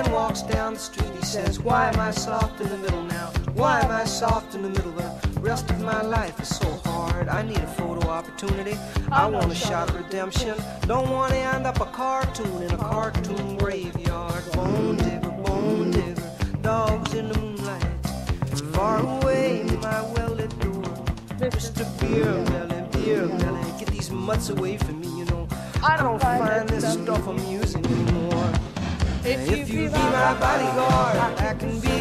man walks down the street, he says, why am I soft in the middle now? Why am I soft in the middle? The rest of my life is so hard. I need a photo opportunity. I want a shot of redemption. Don't want to end up a cartoon in a cartoon graveyard. Bone digger, dogs in the moonlight. Far away, my well-lit door. Mr. Beer Belly, get these mutts away from me, you know. I don't find this stuff amusing anymore. If you be my bodyguard, I can be